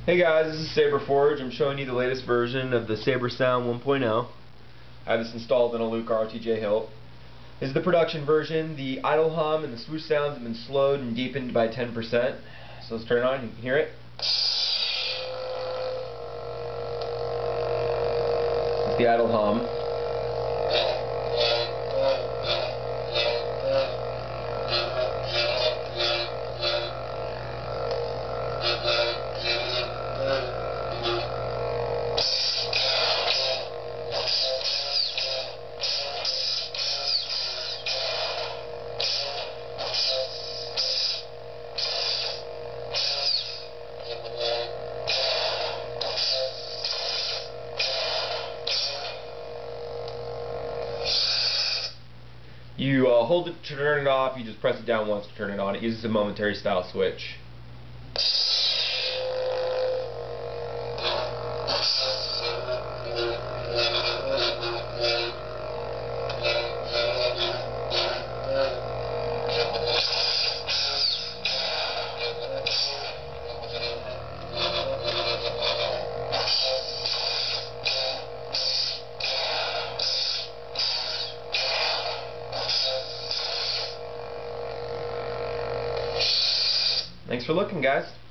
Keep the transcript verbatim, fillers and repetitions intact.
Hey guys, this is SaberForge. I'm showing you the latest version of the SaberSound one point oh. I have this installed in a Luke R T J hilt. This is the production version. The idle hum and the swoosh sounds have been slowed and deepened by ten percent. So let's turn it on. You can hear it. It's the idle hum. You uh, hold it to turn it off, you just press it down once to turn it on. It uses a momentary style switch. Thanks for looking, guys.